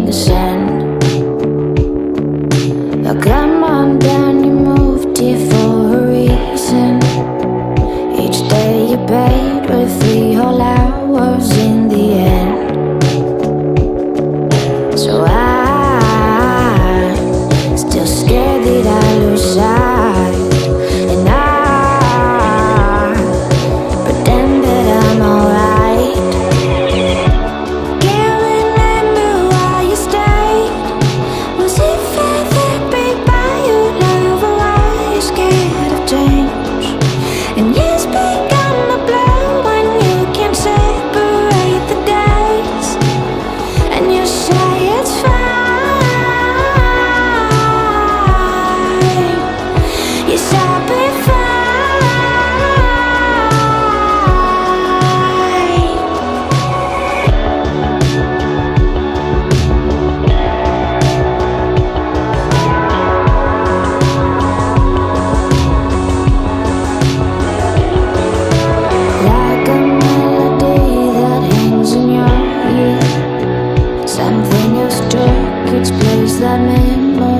in the sand. Oh, come on down, you moved here for a reason. Each day you paid with 3 whole hours in the end. So I'm still scared that I lose sight, and I pretend that I'm alright. Can't remember why you stayed. Was it feathered big by your love, or are you scared of change? And years become a blur when you can't separate the days, and you say it's fine. Yes, I'll be fine. Like a melody that hangs in your ear, something has struck its place, that memory